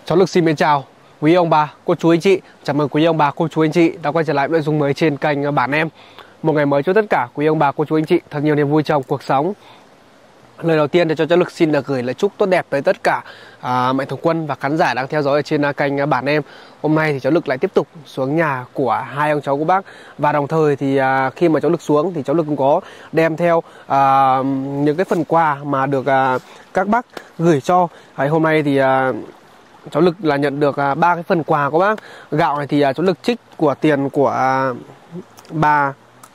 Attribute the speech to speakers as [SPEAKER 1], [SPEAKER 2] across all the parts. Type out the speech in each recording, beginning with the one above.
[SPEAKER 1] Cháu Lực xin mến chào quý ông bà, cô chú anh chị. Chào mừng quý ông bà, cô chú anh chị đã quay trở lại nội dung mới trên kênh Bản Em. Một ngày mới cho tất cả quý ông bà, cô chú anh chị thật nhiều niềm vui trong cuộc sống. Lời đầu tiên thì cho cháu Lực xin được gửi lời chúc tốt đẹp tới tất cả mạnh thường quân và khán giả đang theo dõi ở trên kênh Bản Em. Hôm nay thì cháu Lực lại tiếp tục xuống nhà của hai ông cháu của bác. Và đồng thời thì khi mà cháu Lực xuống thì cháu Lực cũng có đem theo những cái phần quà mà được các bác gửi cho. Hôm nay thì cháu Lực là nhận được 3 cái phần quà của bác. Gạo này thì cháu Lực trích của tiền của bà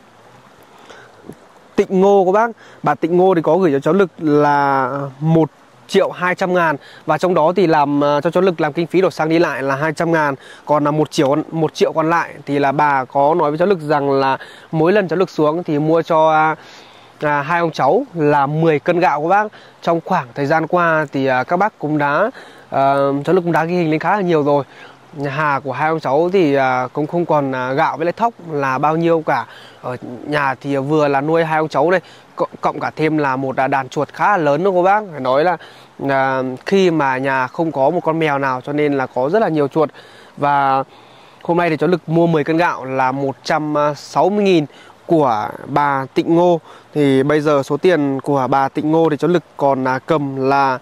[SPEAKER 1] Tịnh Ngô của bác. Bà Tịnh Ngô thì có gửi cho cháu Lực là 1.200.000. Và trong đó thì làm cho cháu Lực làm kinh phí đổ xăng đi lại là 200.000. Còn là 1 triệu còn lại thì là bà có nói với cháu Lực rằng là mỗi lần cháu Lực xuống thì mua cho hai ông cháu là 10 cân gạo của bác. Trong khoảng thời gian qua thì các bác cũng đã cháu Lực cũng đã ghi hình lên khá là nhiều rồi. Nhà hàng của hai ông cháu thì cũng không còn gạo với lại thóc là bao nhiêu cả. Ở nhà thì vừa là nuôi hai ông cháu đây, cộng cả thêm là một đàn chuột khá là lớn đúng không bác. Phải nói là khi mà nhà không có một con mèo nào cho nên là có rất là nhiều chuột. Và hôm nay thì cháu Lực mua 10 cân gạo là 160.000 của bà Tịnh Ngô. Thì bây giờ số tiền của bà Tịnh Ngô thì cháu Lực còn cầm là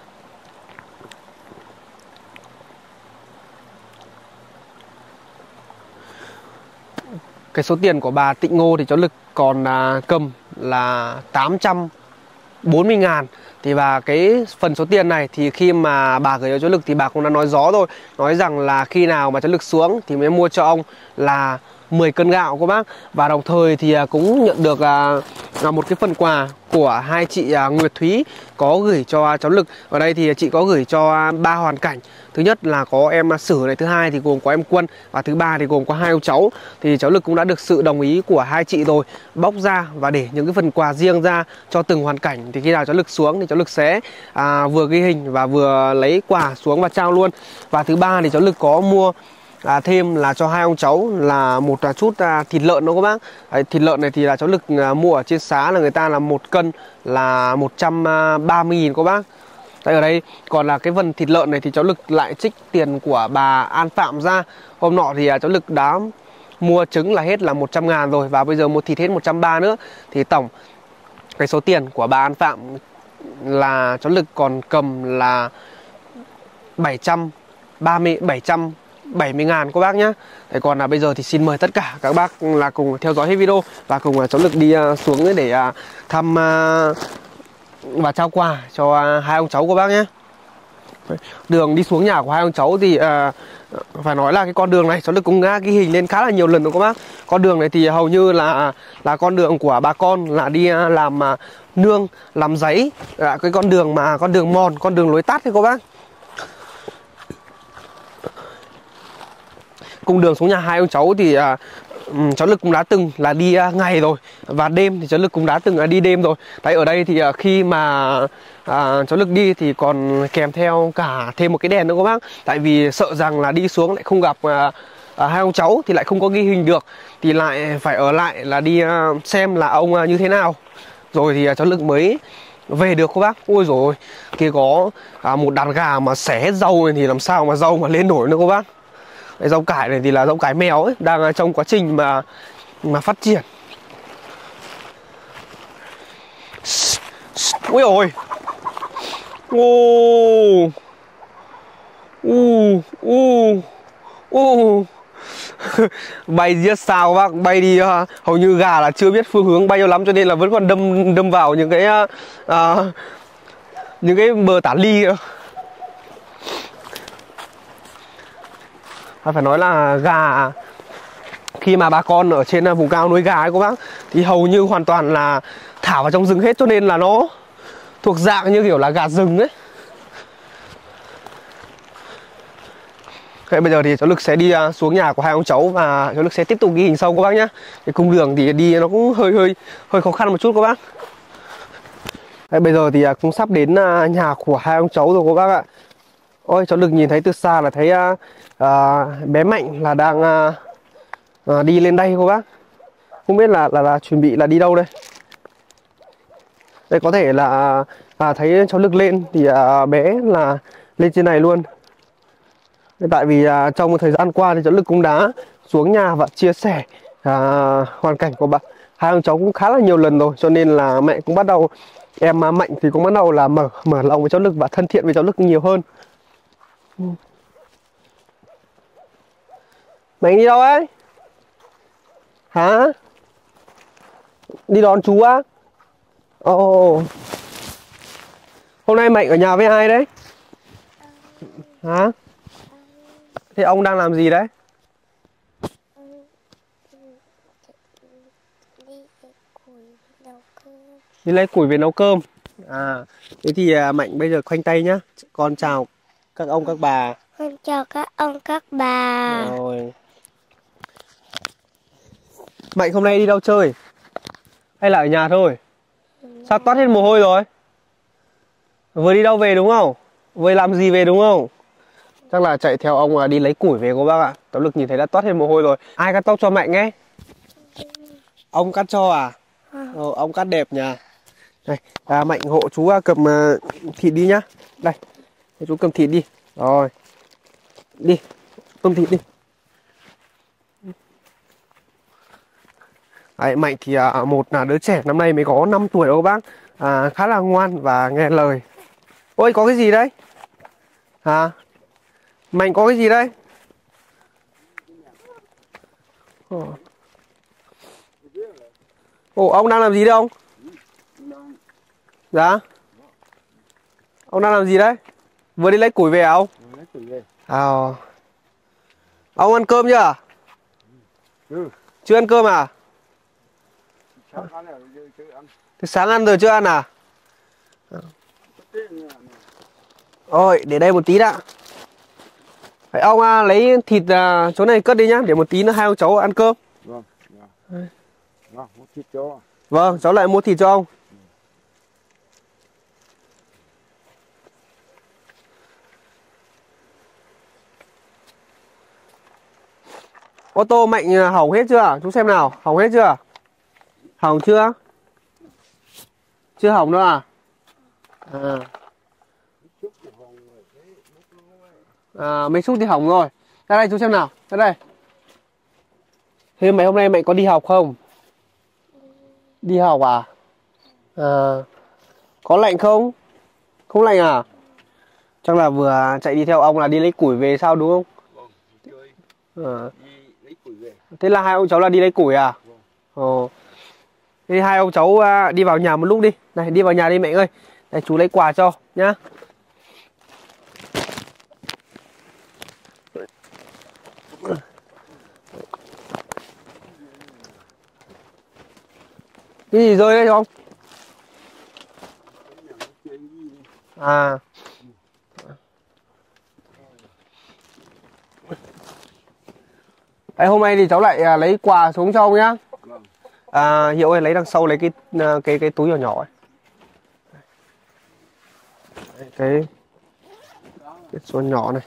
[SPEAKER 1] cái số tiền của bà Tịnh Ngô thì cháu Lực còn cầm là 840.000. Thì và cái phần số tiền này thì khi mà bà gửi cho cháu Lực thì bà cũng đã nói rõ rồi, nói rằng là khi nào mà cháu Lực xuống thì mới mua cho ông là 10 cân gạo của bác. Và đồng thời thì cũng nhận được một cái phần quà của hai chị Nguyệt Thúy có gửi cho cháu Lực. Ở đây thì chị có gửi cho 3 hoàn cảnh. Thứ nhất là có em Sử này, thứ hai thì gồm có em Quân, và thứ ba thì gồm có hai ông cháu. Thì cháu Lực cũng đã được sự đồng ý của hai chị rồi, bóc ra và để những cái phần quà riêng ra cho từng hoàn cảnh. Thì khi nào cháu Lực xuống thì cháu Lực sẽ vừa ghi hình và vừa lấy quà xuống và trao luôn. Và thứ ba thì cháu Lực có mua thêm là cho hai ông cháu là một chút thịt lợn đó các bác. Đấy, thịt lợn này thì là cháu Lực mua ở trên xá là người ta là 1 cân là 130.000 các bác. Đây, ở đây còn là cái phần thịt lợn này thì cháu Lực lại trích tiền của bà An Phạm ra. Hôm nọ thì cháu Lực đã mua trứng là hết là 100.000 rồi, và bây giờ mua thịt hết 130 nữa. Thì tổng cái số tiền của bà An Phạm là cháu Lực còn cầm là 770.000 các bác nhé. Thế còn là bây giờ thì xin mời tất cả các bác là cùng theo dõi hết video và cùng cháu Lực đi xuống để thăm và trao quà cho hai ông cháu của bác nhé. Đường đi xuống nhà của hai ông cháu thì phải nói là cái con đường này cháu Lực cũng ghi hình lên khá là nhiều lần rồi các bác. Con đường này thì hầu như là con đường của bà con là đi làm nương, làm giấy, cái con đường mòn, con đường lối tắt đấy các bác. Cung đường xuống nhà hai ông cháu thì cháu Lực cũng đã từng là đi ngày rồi, và đêm thì cháu Lực cũng đã từng đi đêm rồi. Đấy, ở đây thì khi mà cháu Lực đi thì còn kèm theo cả thêm một cái đèn nữa các bác. Tại vì sợ rằng là đi xuống lại không gặp hai ông cháu thì lại không có ghi hình được, thì lại phải ở lại là đi xem là ông như thế nào rồi thì cháu Lực mới về được các bác. Ôi dồi ôi, kia có một đàn gà mà xẻ hết rau thì làm sao mà rau mà lên nổi nữa các bác. Cái rau cải này thì là rau cải mèo ấy, đang trong quá trình mà phát triển. Ui ôi, bay giết sao bác, bay đi hầu như gà là chưa biết phương hướng bay cho lắm, cho nên là vẫn còn đâm vào những cái bờ tả ly. Phải nói là gà khi mà bà con ở trên vùng cao nuôi gà ấy các bác thì hầu như hoàn toàn là thả vào trong rừng hết, cho nên là nó thuộc dạng như kiểu là gà rừng ấy. Thế bây giờ thì cháu Lực sẽ đi xuống nhà của hai ông cháu và cháu Lực sẽ tiếp tục ghi hình sau các bác nhé. Cái cung đường thì đi nó cũng hơi khó khăn một chút các bác. Thế bây giờ thì cũng sắp đến nhà của hai ông cháu rồi các bác ạ. Ôi, cháu Lực nhìn thấy từ xa là thấy bé Mạnh là đang đi lên đây các bác. Không biết là chuẩn bị là đi đâu đây. Đây có thể là thấy cháu Lực lên thì bé là lên trên này luôn. Tại vì trong một thời gian qua thì cháu Lực cũng đã xuống nhà và chia sẻ hoàn cảnh của hai ông cháu cũng khá là nhiều lần rồi, cho nên là mẹ cũng bắt đầu, em Mạnh thì cũng bắt đầu là mở lòng với cháu Lực và thân thiện với cháu Lực nhiều hơn. Mạnh đi đâu ấy? Hả? Đi đón chú á? Ồ. Hôm nay Mạnh ở nhà với ai đấy? Hả? Thế ông đang làm gì đấy? Đi lấy củi về nấu cơm. Thế thì Mạnh bây giờ khoanh tay nhá. Con chào các ông các bà.
[SPEAKER 2] Con chào các ông các bà.
[SPEAKER 1] Rồi. Mạnh hôm nay đi đâu chơi? Hay là ở nhà thôi? Sao toát hết mồ hôi rồi? Vừa đi đâu về đúng không? Vừa làm gì về đúng không? Chắc là chạy theo ông đi lấy củi về cô bác ạ. Cháu Lực nhìn thấy đã toát hết mồ hôi rồi. Ai cắt tóc cho Mạnh ấy? Ông cắt cho à? Ông cắt đẹp nhỉ. Đây, Mạnh hộ chú cầm thịt đi nhá. Đây, chú cầm thịt đi. Rồi. Đi, cầm thịt đi. Đấy, Mạnh thì một là đứa trẻ năm nay mới có 5 tuổi đâu bác. Khá là ngoan và nghe lời. Ôi, có cái gì đấy? Hả? Mạnh có cái gì đây? Ồ, ông đang làm gì đấy ông? Dạ? Ông đang làm gì đấy? Vừa đi lấy củi về à ông?
[SPEAKER 3] Lấy củi về.
[SPEAKER 1] Ông ăn cơm chưa? Chưa ăn cơm à? Thế sáng ăn rồi chưa ăn à? Ôi, để đây một tí đã. Vậy ông lấy thịt chỗ này cất đi nhá, để một tí nữa hai ông cháu ăn cơm.
[SPEAKER 3] Vâng. Mua thịt cho.
[SPEAKER 1] Vâng, cháu lại mua thịt cho ông. Ô tô Mạnh hỏng hết chưa? Chú xem nào, hỏng hết chưa? Hỏng chưa? Chưa hỏng đâu à? Mấy xúc thì hỏng rồi. Ra đây chú xem nào, ra đây. Thế mấy hôm nay Mạnh có đi học không? Đi học à? Có lạnh không? Không lạnh à? Chắc là vừa chạy đi theo ông là đi lấy củi về sao đúng không?
[SPEAKER 3] Vâng, chơi. Đi lấy củi về.
[SPEAKER 1] Thế là hai ông cháu là đi lấy củi à? Vâng. Thế hai ông cháu đi vào nhà một lúc đi. Này, đi vào nhà đi Mạnh ơi. Đây chú lấy quà cho nhá. Cái gì rơi đấy không? Đấy, hôm nay thì cháu lại lấy quà xuống cho ông nhá. Hiệu ơi, lấy đằng sau lấy cái túi nhỏ nhỏ ấy. Đấy, cái số nhỏ này.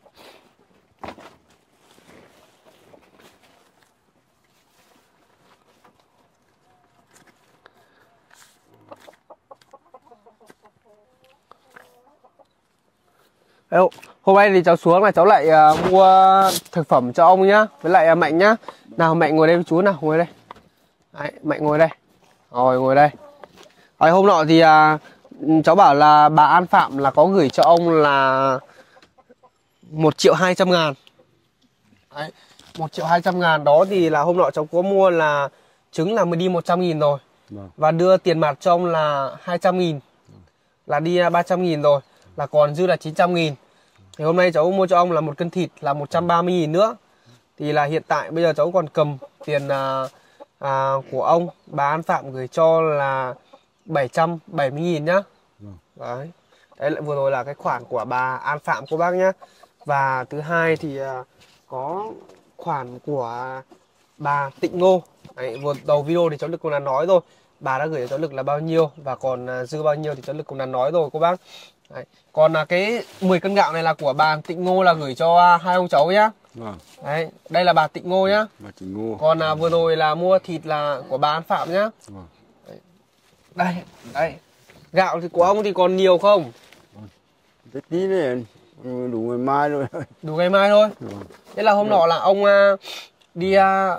[SPEAKER 1] Đấy, hôm nay thì cháu xuống là cháu lại mua thực phẩm cho ông nhá, với lại Mạnh nhá. Nào Mạnh ngồi đây với chú nào, ngồi đây. Đấy, Mạnh ngồi đây. Rồi ngồi đây. Đấy, hôm nọ thì cháu bảo là bà An Phạm là có gửi cho ông là 1.200.000. Đấy, 1.200.000 đó thì là hôm nọ cháu có mua là trứng là mới đi 100.000 rồi. Và đưa tiền mặt cho ông là 200.000. Là đi 300.000 rồi. Là còn dư là 900.000. Thì hôm nay cháu mua cho ông là một cân thịt là 130.000 nữa. Thì là hiện tại bây giờ cháu còn cầm tiền của ông bà An Phạm gửi cho là 770.000 nhá. Đấy. Đấy lại vừa rồi là cái khoản của bà An Phạm cô bác nhá. Và thứ hai thì có khoản của bà Tịnh Ngô. Đấy, vừa đầu video thì cháu Lực cũng đã nói rồi. Bà đã gửi cho cháu Lực là bao nhiêu và còn dư bao nhiêu thì cháu Lực cũng đã nói rồi cô bác. Đấy. Còn cái 10 cân gạo này là của bà Tịnh Ngô là gửi cho hai ông cháu nhá. Đấy, đây là bà Tịnh Ngô nhá.
[SPEAKER 3] Bà Tịnh Ngô.
[SPEAKER 1] Còn vừa rồi là mua thịt là của bà An Phạm nhá. Đấy. Đây, đây. Gạo thì của ông thì còn nhiều không?
[SPEAKER 3] Tí này. đủ ngày mai rồi.
[SPEAKER 1] Đủ ngày mai thôi.
[SPEAKER 3] Vâng.
[SPEAKER 1] Thế là hôm nọ là ông đi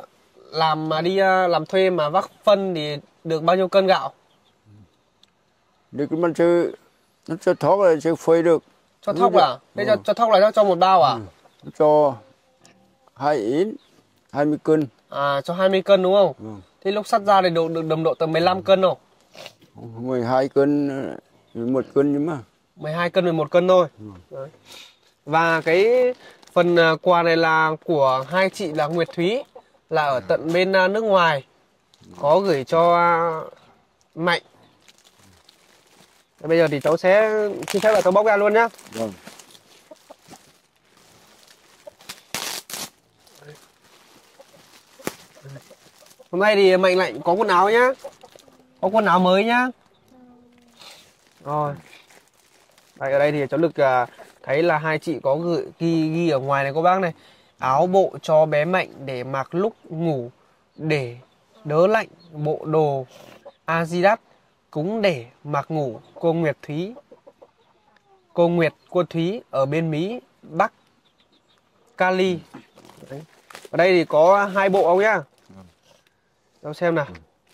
[SPEAKER 1] làm thuê mà vác phân thì được bao nhiêu cân gạo?
[SPEAKER 3] Được cáiมันchơi nó cho thóc là chơi phơi được.
[SPEAKER 1] Cho thóc à? Thế cho thóc là cho một bao à?
[SPEAKER 3] Nó cho 2 ít 20 cân.
[SPEAKER 1] À, cho 20 cân đúng không?
[SPEAKER 3] Vâng.
[SPEAKER 1] Thế lúc sắt ra thì được tầm độ tầm 15 cân không?
[SPEAKER 3] 12 cân 11 cân nhưng mà
[SPEAKER 1] 12 cân 11 cân thôi. Đấy. Và cái phần quà này là của hai chị là Nguyệt Thúy, là ở tận bên nước ngoài, có gửi cho Mạnh. Bây giờ thì cháu sẽ xin phép là cháu bóc ra luôn nhá.
[SPEAKER 3] vâng.
[SPEAKER 1] Hôm nay thì Mạnh lại có quần áo nhá, có quần áo mới nhá. Rồi. Đây, ở đây thì cháu được thấy là hai chị có ghi ở ngoài này cô bác này: áo bộ cho bé Mạnh để mặc lúc ngủ để đỡ lạnh, bộ đồ Adidas cũng để mặc ngủ, cô Nguyệt Thúy. Cô Nguyệt, cô Thúy ở bên Mỹ, Bắc Cali. Đấy. Ở đây thì có 2 bộ ông nhá. Cháu xem nào.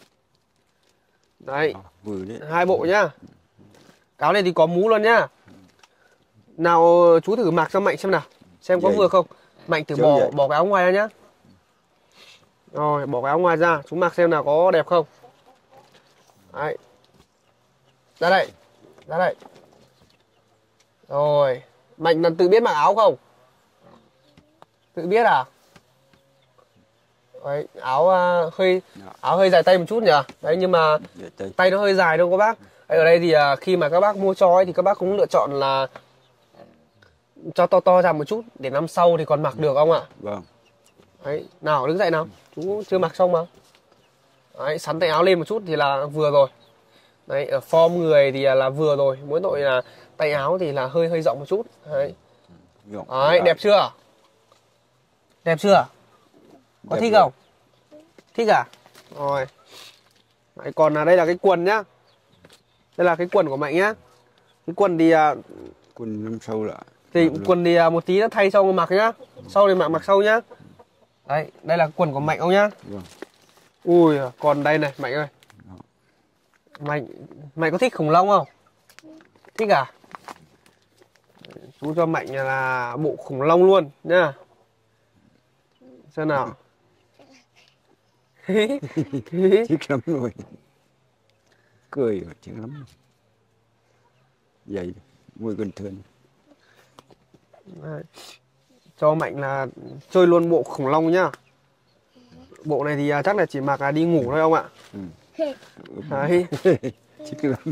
[SPEAKER 1] Đấy, 2 bộ nhá. Áo này thì có mũ luôn nhá. Nào chú thử mặc cho Mạnh xem nào, xem có vừa không. Mạnh thử bỏ cái áo ngoài ra nhá. Rồi, bỏ cái áo ngoài ra, chú mặc xem nào có đẹp không. Đấy. Ra đây. Ra đây. Rồi, Mạnh là tự biết mặc áo không? Tự biết à? Đấy, áo hơi dài tay một chút nhỉ. Đấy, nhưng mà tay nó hơi dài đâu các bác. Đấy, ở đây thì khi mà các bác mua cho ấy, thì các bác cũng lựa chọn là cho to ra một chút để năm sau thì còn mặc được không ạ?
[SPEAKER 3] Vâng.
[SPEAKER 1] Đấy, nào đứng dậy nào, chú chưa mặc xong mà. Đấy, sắn tay áo lên một chút thì là vừa rồi. Đấy, ở form người thì là vừa rồi, mỗi tội là tay áo thì là hơi rộng một chút. Đấy. Đấy, đẹp chưa? Đẹp chưa? Có thích không? Thích à? Rồi. Đấy, còn đây là cái quần nhá. Đây là cái quần của Mạnh nhá. Cái quần thì
[SPEAKER 3] quần năm sau lại.
[SPEAKER 1] Thì quần thì một tí nó thay xong mặc nhá. Sau thì mặc sau nhá. Đấy, đây là quần của Mạnh ông nhá.
[SPEAKER 3] Vâng.
[SPEAKER 1] Ui, còn đây này Mạnh ơi. Mạnh có thích khủng long không? Thích à? Chú cho Mạnh là bộ khủng long luôn nhá. Xem nào.
[SPEAKER 3] Thích lắm rồi. Cười rồi, thích lắm. Vậy, mùi gần thường.
[SPEAKER 1] Đấy. Cho Mạnh là chơi luôn bộ khủng long nhá. Bộ này thì chắc là chỉ mặc đi ngủ thôi ông ạ. Đấy.
[SPEAKER 3] Thích lắm.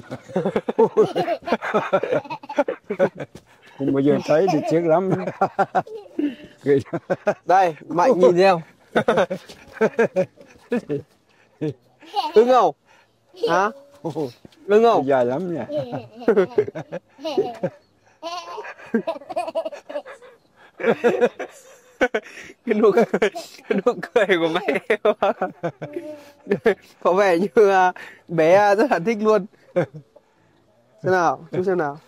[SPEAKER 3] Không bao giờ thấy thì tiếc lắm.
[SPEAKER 1] Đây, Mạnh nhìn thấy không? Ưng không? Hả? Ưng không?
[SPEAKER 3] Dài lắm nha.
[SPEAKER 1] Cái nụ cười của mẹ có vẻ như bé rất là thích luôn. Xem nào, chú xem nào.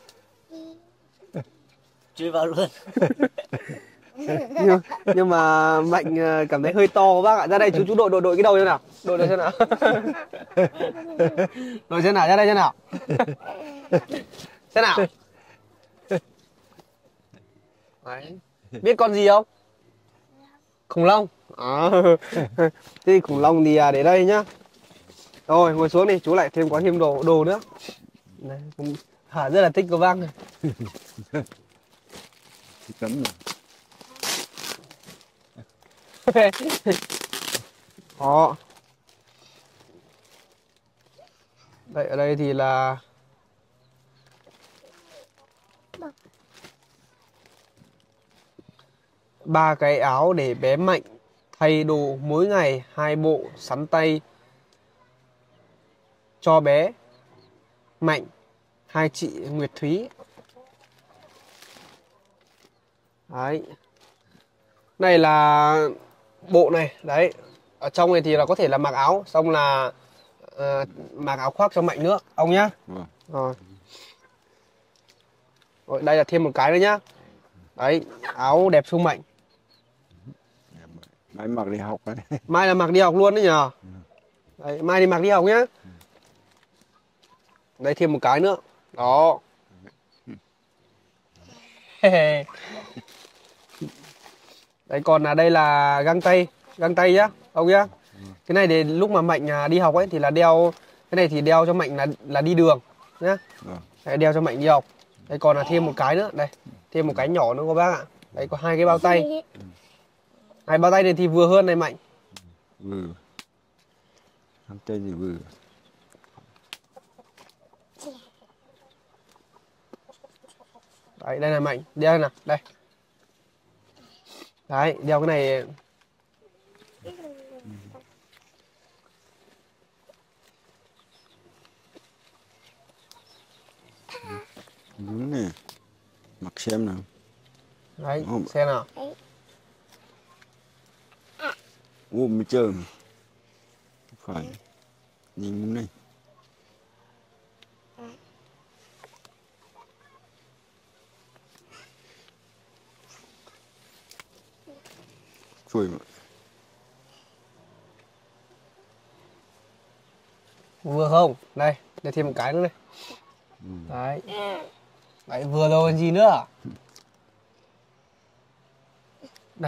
[SPEAKER 4] Chui vào luôn.
[SPEAKER 1] nhưng mà Mạnh cảm thấy hơi to bác ạ. Ra đây chú đội cái đầu xem nào. Đội xem nào. Đội xem nào, ra đây xem nào. Xem nào. Đấy. Biết con gì không? Khủng long. À. Thế thì khủng long thì để đây nhá. Rồi ngồi xuống đi, chú lại có thêm đồ nữa. Đấy, rất là thích cô bác này.
[SPEAKER 3] Thích lắm rồi.
[SPEAKER 1] Đó. Đây, ở đây thì là ba cái áo để bé Mạnh thay đồ mỗi ngày, 2 bộ sắn tay cho bé Mạnh, hai chị Nguyệt Thúy. Đấy. Này là bộ này, đấy. Ở trong này thì là có thể là mặc áo, xong là mặc áo khoác cho Mạnh nữa, ông nhá. Rồi. Rồi, đây là thêm một cái nữa nhá. Đấy, áo đẹp sung mạnh.
[SPEAKER 3] Mai mặc đi học đấy.
[SPEAKER 1] Mai là mặc đi học luôn đấy nhờ. Đấy, mai thì mặc đi học nhá. Đây thêm một cái nữa. Đó. Đấy, còn đây là găng tay nhá, ông nhá. Cái này để lúc mà Mạnh đi học ấy thì là đeo, cái này thì đeo cho Mạnh là đi đường nhá. Đấy, đeo cho Mạnh đi học. Đây còn là thêm một cái nữa, đây, thêm một cái nhỏ nữa các bác ạ. Đấy có 2 cái bao tay. 2 bao tay này thì vừa hơn này Mạnh.
[SPEAKER 3] Vừa. Găng tay thì vừa.
[SPEAKER 1] Đấy, đây là Mạnh, đeo nào, đây. Đấy, đeo cái này.
[SPEAKER 3] Đúng nè. Mặc xem nào.
[SPEAKER 1] Đấy, xem nào.
[SPEAKER 3] Ôm mới chơi mà. Phải. Nhìn muốn này. Rồi mà.
[SPEAKER 1] Vừa không? Đây, để thêm một cái nữa đây. Đấy. Đấy, vừa rồi còn gì nữa. Đây.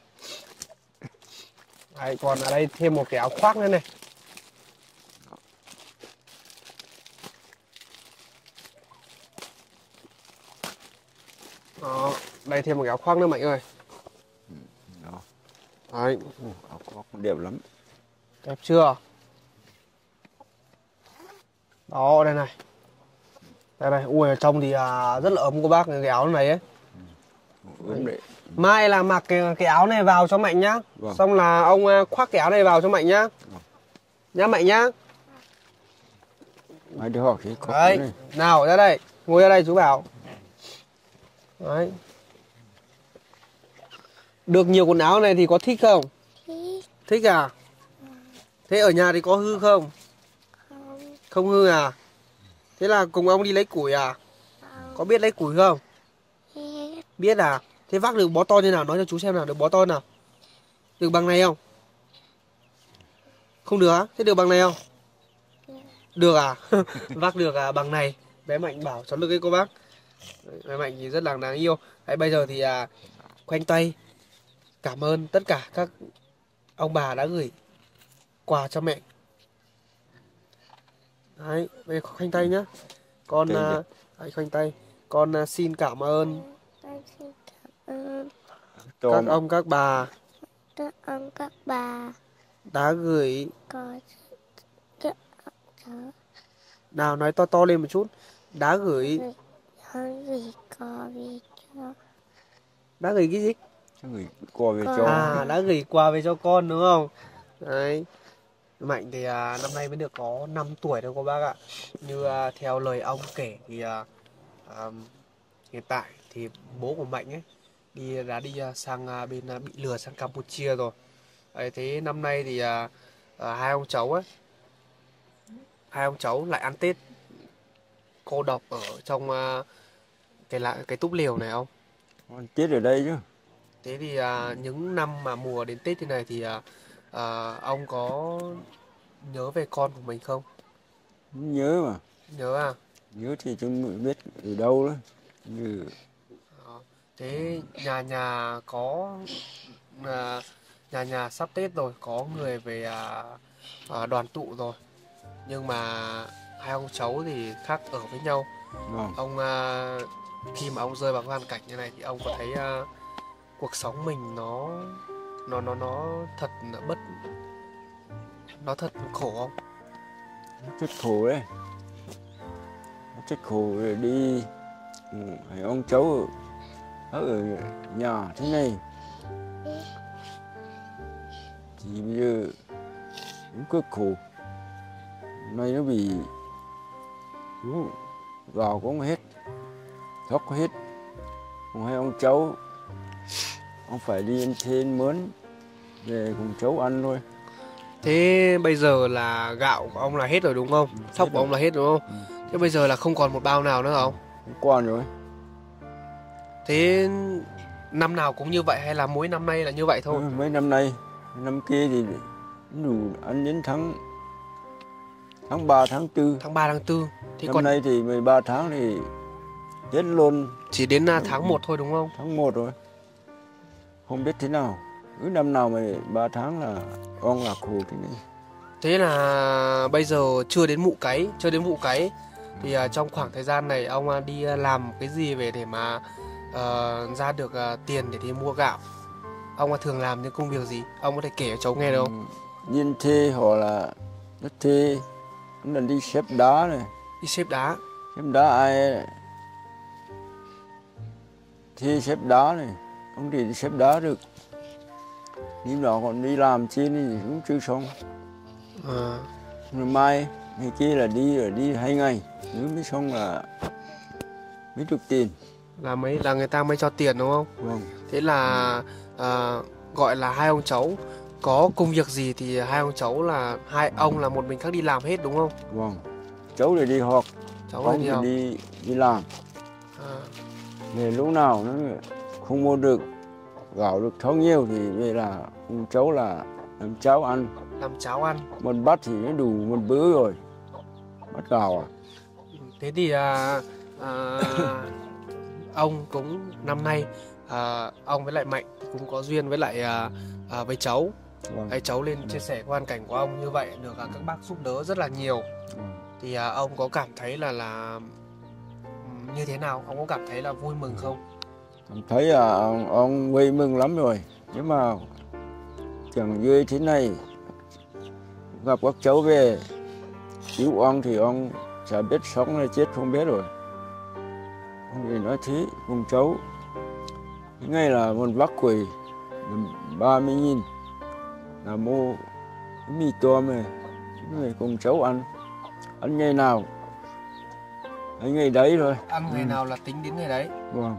[SPEAKER 1] Đấy, còn ở đây thêm một cái áo khoác nữa này. Đó, đây thêm một cái áo khoác nữa Mạnh ơi.
[SPEAKER 3] Đó.
[SPEAKER 1] Đấy.
[SPEAKER 3] Áo khoác đẹp lắm.
[SPEAKER 1] Đẹp chưa? Đó, đây này. Đây này, ui ở trong thì rất là ấm của bác cái áo này ấy.
[SPEAKER 3] Ấm đấy.
[SPEAKER 1] Mai là mặc cái áo này vào cho Mạnh nhá.
[SPEAKER 3] Vâng.
[SPEAKER 1] Xong là ông khoác cái áo này vào cho Mạnh nhá. Nhá Mạnh nhá.
[SPEAKER 3] Mai đi học cái khoác
[SPEAKER 1] Đấy,
[SPEAKER 3] này.
[SPEAKER 1] nào ra đây, ngồi ra đây chú Bảo. Đấy. Được nhiều quần áo này thì có thích không?
[SPEAKER 2] Thích.
[SPEAKER 1] Thích à? Thế ở nhà thì có hư không?
[SPEAKER 2] Không.
[SPEAKER 1] Không hư à? Thế là cùng ông đi lấy củi à?
[SPEAKER 2] Không.
[SPEAKER 1] Có biết lấy củi không?
[SPEAKER 2] Biết.
[SPEAKER 1] Biết à? Thế vác được bó to như nào? Nói cho chú xem nào, được bó to nào? Được bằng này không? Không được á? Thế được bằng này không? Được à? Vác được bằng này. Bé Mạnh bảo cháu được cái cô bác. Bé Mạnh thì rất là đáng yêu. Đấy, bây giờ thì khoanh tay cảm ơn tất cả các ông bà đã gửi quà cho mẹ. Đấy, bây giờ khoanh tay nhá. Con đấy, khoanh tay. Con xin cảm ơn
[SPEAKER 2] Con xin cảm ơn
[SPEAKER 1] các ông các bà
[SPEAKER 2] các ông các bà
[SPEAKER 1] đã gửi.
[SPEAKER 2] có trợ cháu
[SPEAKER 1] Nào nói to to lên một chút. Đã gửi.
[SPEAKER 2] gửi quà về cho.
[SPEAKER 1] Đã gửi cái gì?
[SPEAKER 3] Gửi quà về cho.
[SPEAKER 1] À, đã gửi quà về cho con đúng không? Đấy. Mạnh thì năm nay mới được có 5 tuổi thôi cô bác ạ. Như theo lời ông kể thì hiện tại thì bố của Mạnh ấy đã đi sang bên bị lừa sang Campuchia rồi. Đấy, thế năm nay thì hai ông cháu lại ăn Tết cô độc ở trong cái túp lều này không?
[SPEAKER 3] Con chết ở đây chứ.
[SPEAKER 1] Thế thì những năm mà mùa đến Tết như này thì ông có nhớ về con của mình không?
[SPEAKER 3] Nhớ mà.
[SPEAKER 1] Nhớ à?
[SPEAKER 3] Nhớ thì chúng biết ở đâu đó. Như...
[SPEAKER 1] Thế nhà có nhà sắp Tết rồi, có người về đoàn tụ rồi. Nhưng mà hai ông cháu thì khác ở với nhau.
[SPEAKER 3] Vâng.
[SPEAKER 1] Ông khi mà ông rơi vào hoàn cảnh như này thì ông có thấy cuộc sống mình nó thật nó thật khổ không?
[SPEAKER 3] Rất khổ đấy. Rất khổ rồi đi. Hai ông cháu ở nhà thế này thì bây giờ cũng cực khổ. Nay nó bị gạo cũng hết, thuốc hết. Còn hai ông cháu ông phải đi ăn thêm mướn về cùng cháu ăn thôi.
[SPEAKER 1] Thế bây giờ là gạo của ông là hết rồi đúng không? Thóc của ông là hết đúng không? Thế bây giờ là không còn một bao nào nữa không?
[SPEAKER 3] Không còn rồi.
[SPEAKER 1] Thế năm nào cũng như vậy hay là mỗi năm nay là như vậy thôi?
[SPEAKER 3] Mấy năm nay, năm kia thì đủ ăn đến tháng 3, tháng 4.
[SPEAKER 1] Tháng 3, tháng 4. Thế
[SPEAKER 3] Năm
[SPEAKER 1] còn
[SPEAKER 3] nay thì 13 tháng thì hết luôn.
[SPEAKER 1] chỉ đến tháng 1 thôi đúng không?
[SPEAKER 3] Tháng 1 rồi. Không biết thế nào. Cứ năm nào 13 tháng là con lạc hồ thế này.
[SPEAKER 1] Thế là bây giờ chưa đến vụ cấy thì trong khoảng thời gian này ông đi làm cái gì về để mà ra được tiền để đi mua gạo? Ông thường làm những công việc gì? Ông có thể kể cho cháu nghe được không?
[SPEAKER 3] Nhiên thuê hoặc là đất thuê, là đi xếp đá này.
[SPEAKER 1] Đi xếp đá.
[SPEAKER 3] Xếp đá ai thuê xếp đá này, không thì đi xếp đá được. Nhưng đó còn đi làm chi thì cũng chưa xong. Rồi mai ngày kia là đi 2 ngày, nếu mới xong là mới được tiền.
[SPEAKER 1] Là người ta mới cho tiền đúng không?
[SPEAKER 3] Vâng.
[SPEAKER 1] Thế là gọi là hai ông cháu có công việc gì thì hai ông cháu là hai ông là một mình khác đi làm hết đúng không?
[SPEAKER 3] Vâng. Cháu thì đi học,
[SPEAKER 1] Cháu
[SPEAKER 3] ông thì đi làm. Về lúc nào nó không mua được gạo được thấu nhiều thì về là ông cháu là làm cháo ăn.
[SPEAKER 1] Làm cháo ăn.
[SPEAKER 3] Một bát thì nó đủ một bữa rồi. Bát gạo à.
[SPEAKER 1] Thế thì ông cũng năm nay ông với lại Mạnh cũng có duyên với lại với cháu.
[SPEAKER 3] Vâng.
[SPEAKER 1] Đấy, cháu lên chia sẻ hoàn cảnh của ông như vậy được các bác giúp đỡ rất là nhiều. Thì ông có cảm thấy là như thế nào? Ông có cảm thấy là vui mừng không?
[SPEAKER 3] Cảm thấy là ông vui mừng lắm rồi. Nhưng mà chẳng như thế này gặp các cháu về cứu ông thì ông chả biết sống hay chết không biết rồi. Ông thì nói thế cùng cháu. Ngay là một bác quỳ 30.000 là mua mì tôm này cùng cháu ăn ngày nào ăn ngày đấy thôi.
[SPEAKER 1] Ăn ngày nào là tính đến ngày đấy.
[SPEAKER 3] Vâng.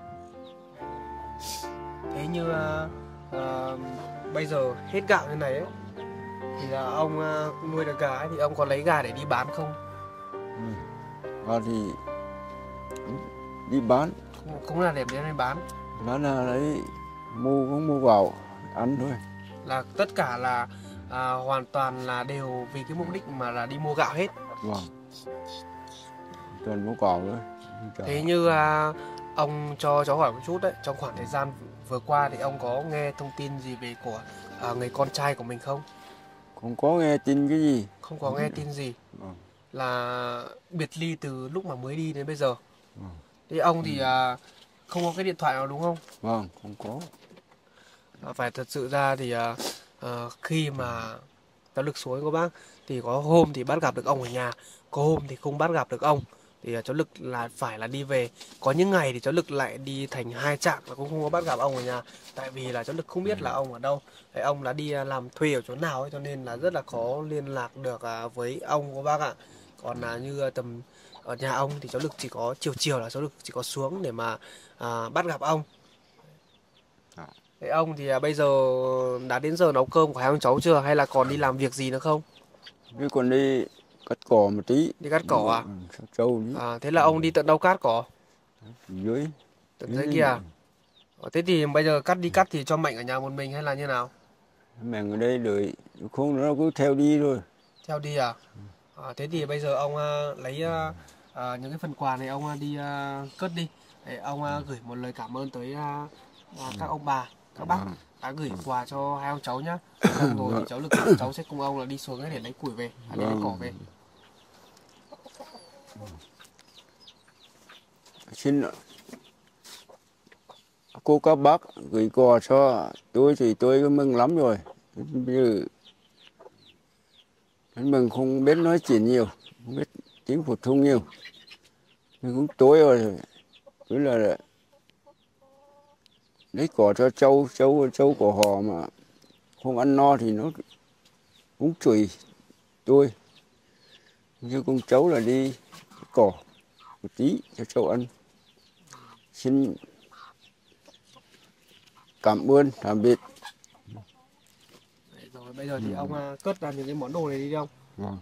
[SPEAKER 1] Thế như bây giờ hết gạo như này ấy, thì là ông nuôi được gà ấy, thì ông có lấy gà để đi bán không?
[SPEAKER 3] Gà thì đi bán.
[SPEAKER 1] Không là để đi bán.
[SPEAKER 3] Bán là lấy mua vào ăn thôi.
[SPEAKER 1] Là tất cả là hoàn toàn là đều vì cái mục đích mà là đi mua gạo hết.
[SPEAKER 3] Vâng. Toàn mua gạo thôi.
[SPEAKER 1] Thế như ông cho cháu hỏi một chút đấy, trong khoảng thời gian vừa qua thì ông có nghe thông tin gì về của người con trai của mình không?
[SPEAKER 3] Không có nghe tin cái gì.
[SPEAKER 1] Không có nghe tin gì.
[SPEAKER 3] Vâng.
[SPEAKER 1] Là biệt ly từ lúc mà mới đi đến bây giờ. Thế ông thì không có cái điện thoại nào đúng không?
[SPEAKER 3] Vâng, không có.
[SPEAKER 1] Phải thật sự ra thì khi mà cháu Lực xuống các bác thì có hôm thì bắt gặp được ông ở nhà, có hôm thì không bắt gặp được ông, thì cháu Lực là phải là đi về. Có những ngày thì cháu Lực lại đi thành 2 chặng là cũng không có bắt gặp ông ở nhà, tại vì là cháu Lực không biết là ông ở đâu. Thế ông đã đi làm thuê ở chỗ nào ấy, cho nên là rất là khó liên lạc được với ông các bác ạ. Còn như tầm ở nhà ông thì cháu Lực chỉ có chiều là cháu Lực chỉ có xuống để mà bắt gặp ông. Thế ông thì bây giờ đã đến giờ nấu cơm của hai ông cháu chưa, hay là còn đi làm việc gì nữa không?
[SPEAKER 3] Chứ còn đi cắt cỏ một tí.
[SPEAKER 1] Đi cắt cỏ à?
[SPEAKER 3] Trâu
[SPEAKER 1] Thế là ông đi tận đâu cắt cỏ?
[SPEAKER 3] Dưới.
[SPEAKER 1] Tận dưới kia à? Thế thì bây giờ đi cắt thì cho Mạnh ở nhà một mình hay là như nào?
[SPEAKER 3] Mạnh ở đây đợi, không nó cứ theo đi thôi.
[SPEAKER 1] Theo đi à? Thế thì bây giờ ông lấy những cái phần quà này ông đi cất đi. Để ông gửi một lời cảm ơn tới các ông bà, các bác đã gửi quà cho hai ông cháu nhá. Xong rồi thì cháu sẽ cùng ông là đi xuống để lấy củi về, để lấy cỏ về.
[SPEAKER 3] Xin cô các bác gửi quà cho tôi thì tôi mừng lắm rồi. Bây giờ mừng không biết nói chuyện nhiều, không biết tiếng phổ thông nhiều. Nhưng cũng tối rồi, cứ là lấy cỏ cho trâu của họ mà không ăn no thì nó cũng chửi tôi. Như con cháu là đi cỏ một tí cho trâu ăn. Xin cảm ơn, tạm biệt.
[SPEAKER 1] Rồi bây giờ thì ông cất ra những cái món đồ này đi không?
[SPEAKER 3] Vâng.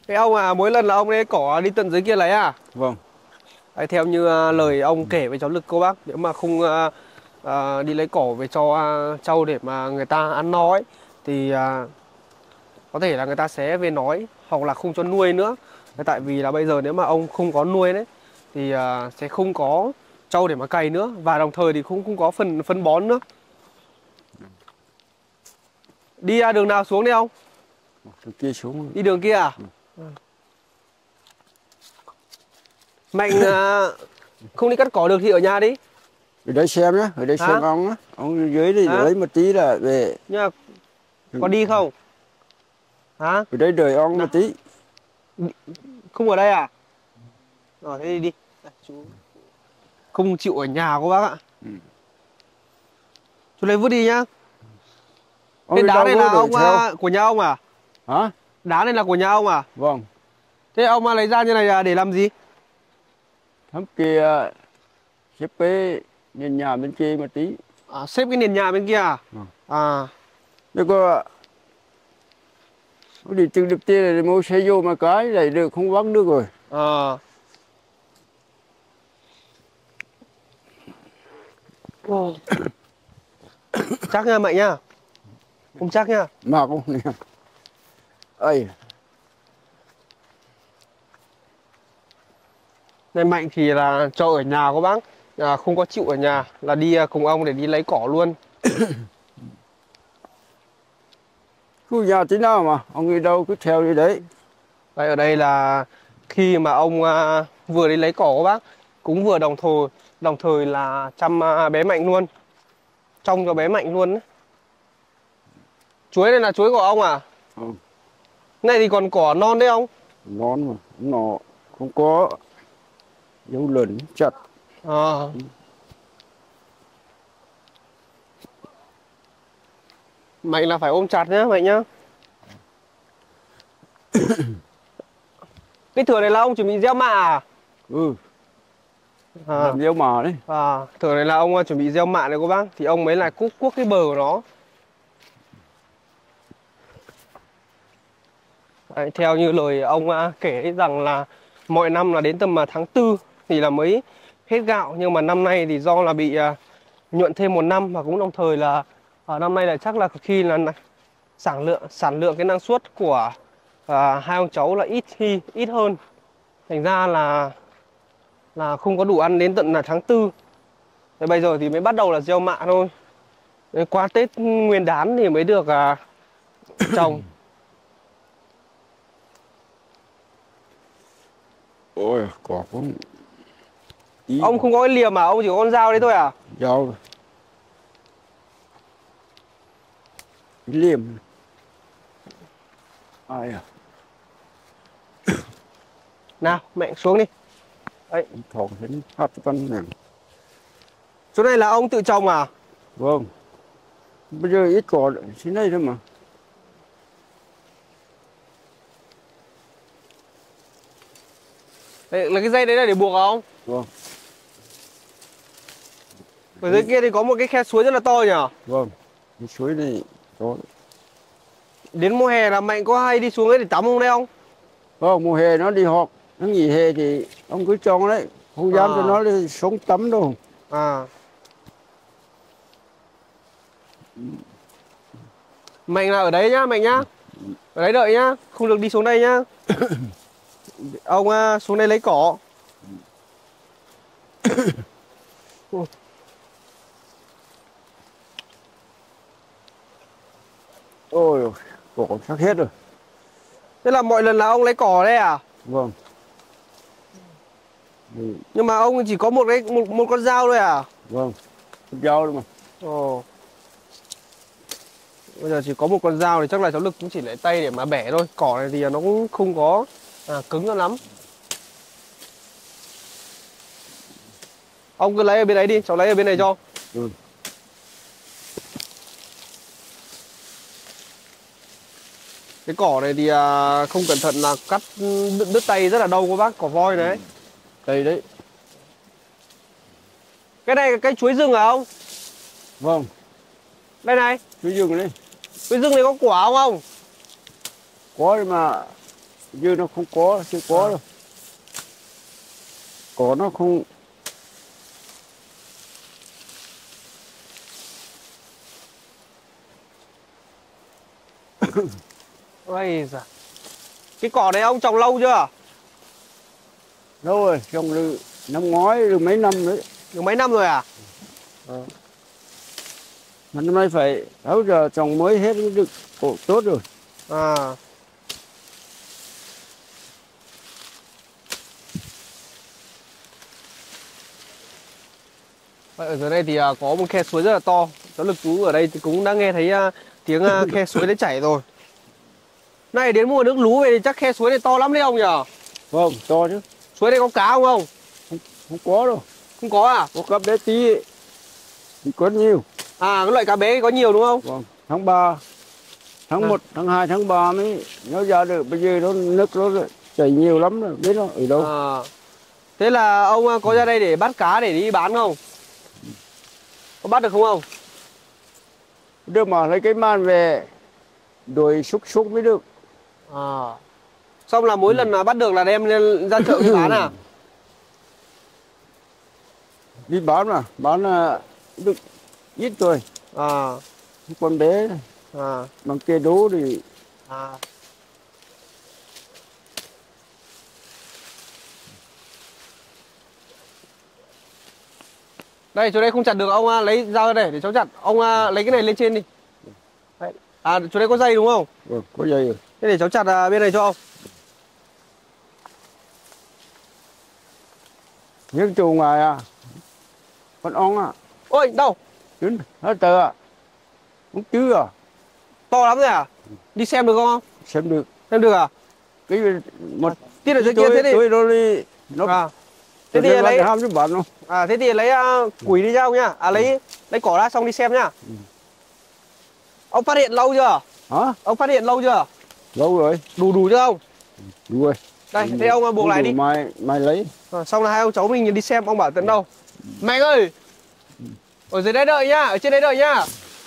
[SPEAKER 1] Cái ông à, mỗi lần là ông ấy cỏ đi tận dưới kia lấy à?
[SPEAKER 3] Vâng.
[SPEAKER 1] Đấy, theo như lời ông kể với cháu Lực cô bác, nếu mà không đi lấy cỏ về cho trâu để mà người ta ăn no ấy thì có thể là người ta sẽ về nói hoặc là không cho nuôi nữa. Tại vì là bây giờ nếu mà ông không có nuôi đấy thì sẽ không có trâu để mà cày nữa, và đồng thời thì cũng không có phân bón nữa. Đi đường nào xuống đi ông?
[SPEAKER 3] Từ kia xuống.
[SPEAKER 1] Đi đường kia à? Mạnh không đi cắt cỏ được thì ở nhà đi.
[SPEAKER 3] Ở đây xem nhá, ở đây
[SPEAKER 1] Hả?
[SPEAKER 3] xem ông á. Ông dưới đây
[SPEAKER 1] Hả?
[SPEAKER 3] lấy một tí là về.
[SPEAKER 1] Nhưng mà có đi không? Hả?
[SPEAKER 3] Ở đây đợi ông một tí.
[SPEAKER 1] Không ở đây à? Rồi thế đi đi. Chú không chịu ở nhà cô bác ạ. Chú lấy vứt đi nhá.
[SPEAKER 3] Ông
[SPEAKER 1] Cái
[SPEAKER 3] đi
[SPEAKER 1] đá
[SPEAKER 3] đâu
[SPEAKER 1] này
[SPEAKER 3] có
[SPEAKER 1] là
[SPEAKER 3] để
[SPEAKER 1] ông
[SPEAKER 3] theo?
[SPEAKER 1] của nhà ông à?
[SPEAKER 3] Hả?
[SPEAKER 1] Đá này là của nhà ông à?
[SPEAKER 3] Vâng.
[SPEAKER 1] Thế ông lấy ra như này là để làm gì?
[SPEAKER 3] Thắm kia xếp cái nền nhà bên kia một tí.
[SPEAKER 1] Xếp cái nền nhà bên kia à?
[SPEAKER 3] Vâng.
[SPEAKER 1] À.
[SPEAKER 3] Đây có đi từ được kia để mua xe vô mà cái này được không vắng được rồi.
[SPEAKER 1] Chắc nha Mạnh nhá. Không chắc nha.
[SPEAKER 3] Mà không nè. Ây.
[SPEAKER 1] Này Mạnh thì là cho ở nhà các bác. Không có chịu ở nhà là đi cùng ông để đi lấy cỏ luôn.
[SPEAKER 3] Cứ nhà tí nào mà ông đi đâu cứ theo đi đấy.
[SPEAKER 1] Đây, ở đây là khi mà ông vừa đi lấy cỏ các bác, cũng vừa đồng thời là chăm bé Mạnh luôn, trông cho bé Mạnh luôn đấy. Chuối này là chuối của ông à?
[SPEAKER 3] Ừ.
[SPEAKER 1] Này thì còn cỏ non đấy ông.
[SPEAKER 3] Non mà nó không có dấu lớn chặt.
[SPEAKER 1] Mạnh là phải ôm chặt nhá Mạnh nhá. Cái thửa này là ông chuẩn bị gieo mạ à?
[SPEAKER 3] Ừ. Làm gieo mạ đấy.
[SPEAKER 1] Thửa này là ông chuẩn bị gieo mạ này cô bác. Thì ông mới lại cuốc cái bờ của nó. Đấy, theo như lời ông kể ấy rằng là mọi năm là đến tầm tháng 4 thì là mới hết gạo. Nhưng mà năm nay thì do là bị nhuận thêm một năm, và cũng đồng thời là năm nay là chắc là khi là sản lượng cái năng suất của hai ông cháu là ít hơn. Thành ra là không có đủ ăn đến tận là tháng 4. Thế bây giờ thì mới bắt đầu là gieo mạ thôi. Đến qua Tết Nguyên đán thì mới được trồng.
[SPEAKER 3] Ôi, có cũng ý.
[SPEAKER 1] Ông không có cái liềm mà ông chỉ có con dao đấy thôi à?
[SPEAKER 3] Dao. Liềm. Ai à?
[SPEAKER 1] Nào, Mạnh xuống đi. Đấy.
[SPEAKER 3] Thòng đến phát văn này.
[SPEAKER 1] Chỗ này là ông tự trồng à?
[SPEAKER 3] Vâng. Bây giờ ít cỏ trên đây thôi mà.
[SPEAKER 1] Đấy, là cái dây đấy là để buộc à ông?
[SPEAKER 3] Vâng.
[SPEAKER 1] Ở dưới kia thì có một cái khe suối rất là to nhỉ?
[SPEAKER 3] Vâng. Cái suối này có.
[SPEAKER 1] Đến mùa hè là Mạnh có hay đi xuống ấy để tắm không đấy ông?
[SPEAKER 3] Vâng, mùa hè nó đi họp. Nó nghỉ hè thì ông cứ cho nó đấy. Không dám cho nó đi sống tắm đâu.
[SPEAKER 1] Mạnh là ở đấy nhá, Mạnh nhá. Ở đấy đợi nhá, không được đi xuống đây nhá. Ông xuống đây lấy cỏ.
[SPEAKER 3] Ôi, cỏ sắp hết rồi.
[SPEAKER 1] Thế là mọi lần là ông lấy cỏ đây à?
[SPEAKER 3] Vâng.
[SPEAKER 1] Nhưng mà ông chỉ có một con dao thôi à?
[SPEAKER 3] Vâng. Con dao thôi mà.
[SPEAKER 1] Ồ. Bây giờ chỉ có một con dao thì chắc là cháu Lực cũng chỉ lấy tay để mà bẻ thôi. Cỏ này thì nó cũng không có cứng cho lắm. Ông cứ lấy ở bên đấy đi, cháu lấy ở bên này cho.
[SPEAKER 3] Ừ.
[SPEAKER 1] Cái cỏ này thì không cẩn thận là cắt đứt tay rất là đau cô bác, cỏ voi đấy.
[SPEAKER 3] Đây đấy.
[SPEAKER 1] Cái này là cây chuối rừng hả ông?
[SPEAKER 3] Vâng.
[SPEAKER 1] Đây này.
[SPEAKER 3] Chuối rừng đấy.
[SPEAKER 1] Chuối rừng này có quả không ông?
[SPEAKER 3] Có mà dư nó không có, chưa có đâu. Có nó không.
[SPEAKER 1] Ôi giời. Cái cỏ này ông trồng lâu chưa?
[SPEAKER 3] Lâu rồi, trồng từ năm ngoái được mấy năm đấy.
[SPEAKER 1] Được mấy năm rồi à?
[SPEAKER 3] Mà năm nay phải, bây giờ trồng mới hết mới được tốt rồi.
[SPEAKER 1] À. Vậy ở dưới đây thì có một khe suối rất là to. Cháu Lực chú ở đây thì cũng đã nghe thấy tiếng khe suối đấy chảy rồi. Này đến mùa nước lú về thì chắc khe suối này to lắm đấy ông nhỉ?
[SPEAKER 3] Vâng, to chứ.
[SPEAKER 1] Suối đây có cá không ông?
[SPEAKER 3] Không có đâu.
[SPEAKER 1] Không có à?
[SPEAKER 3] Có cá bé tí ấy. Thì có nhiều.
[SPEAKER 1] À cái loại cá bé có nhiều đúng không?
[SPEAKER 3] Vâng, tháng 3, tháng 1, tháng 2, tháng 3 mới nó ra được. Bây giờ nó nước nó chảy nhiều lắm rồi, biết nó ở đâu.
[SPEAKER 1] À. Thế là ông có ra đây để bắt cá để đi bán không? Có bắt được không ông?
[SPEAKER 3] Đưa mà lấy cái man về đuổi xúc mới được.
[SPEAKER 1] À. Xong là mỗi lần mà bắt được là đem lên ra chợ đi bán à?
[SPEAKER 3] Đi bán là được ít rồi.
[SPEAKER 1] À.
[SPEAKER 3] Con bé này.
[SPEAKER 1] À.
[SPEAKER 3] Bằng kia đố thì
[SPEAKER 1] À. Đây chỗ đây không chặt được, ông lấy dao ra đây để cháu chặt. Ông lấy cái này lên trên đi. Đấy. À chỗ đây có dây đúng không?
[SPEAKER 3] có dây rồi.
[SPEAKER 1] Thế để cháu chặt bên này cho ông.
[SPEAKER 3] Những chỗ ngoài à, con ong à.
[SPEAKER 1] Ôi đâu?
[SPEAKER 3] Đứng hết tờ à. Không chứ à.
[SPEAKER 1] To lắm rồi à? Đi xem được không?
[SPEAKER 3] Xem được.
[SPEAKER 1] Xem được à?
[SPEAKER 3] Cái một
[SPEAKER 1] Tiết ở dưới kia thế đi.
[SPEAKER 3] tôi nó đi nó
[SPEAKER 1] À. Thế thì lấy
[SPEAKER 3] ham giúp bạn không?
[SPEAKER 1] À thế thì lấy củi đi ra ông nhá. À lấy cỏ ra xong đi xem nhá. Ông phát hiện lâu chưa?
[SPEAKER 3] Hả?
[SPEAKER 1] Ông phát hiện lâu chưa?
[SPEAKER 3] Lâu rồi.
[SPEAKER 1] Đủ chưa ông?
[SPEAKER 3] Đủ rồi.
[SPEAKER 1] Đây, thế ông buộc lại đi.
[SPEAKER 3] Mai lấy.
[SPEAKER 1] Xong là hai ông cháu mình đi xem, ông bảo tận đâu. Mạnh ơi. Ở dưới đây đợi nhá, ở trên đấy đợi nhá.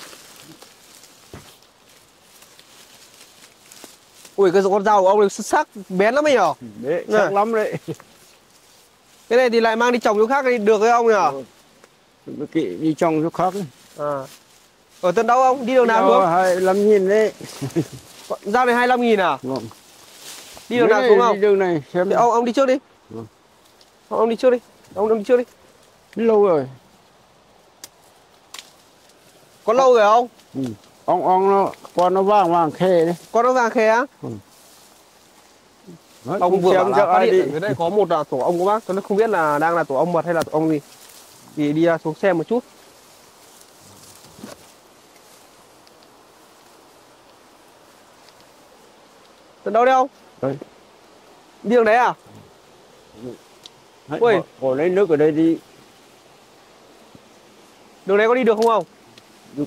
[SPEAKER 1] Ui cái con dao của ông này xuất sắc, bén lắm ấy nhở?
[SPEAKER 3] Đấy, sắc lắm đấy.
[SPEAKER 1] Cái này thì lại mang đi trồng chỗ khác đi được với ông nhỉ?
[SPEAKER 3] Đi trồng chỗ khác.
[SPEAKER 1] À. Ở tận đâu ông? Đi đường nào xuống?
[SPEAKER 3] 25.000 đấy.
[SPEAKER 1] Dao này 25.000 à?
[SPEAKER 3] Vâng.
[SPEAKER 1] Đi đường nào xuống không?
[SPEAKER 3] Đi đường này xem.
[SPEAKER 1] Ông đi trước đi.
[SPEAKER 3] Vâng.
[SPEAKER 1] Ông đi trước đi. Ông đi trước đi.
[SPEAKER 3] Lâu rồi.
[SPEAKER 1] Có lâu rồi không?
[SPEAKER 3] Ừ. Ông nó con nó vàng khê đấy.
[SPEAKER 1] Con nó vàng khê á?
[SPEAKER 3] Ừ.
[SPEAKER 1] Ông vừa bảo là phát hiện ở dưới đây có một tổ ong của bác, tôi không biết là đang là tổ ong mật hay là tổ ong gì. Thì đi xuống xem một chút. Tận đâu đấy ông?
[SPEAKER 3] Đây.
[SPEAKER 1] Đi đường đấy à?
[SPEAKER 3] Ui, ngồi lấy nước ở đây đi.
[SPEAKER 1] Đường đấy có đi được không ông?
[SPEAKER 3] Được.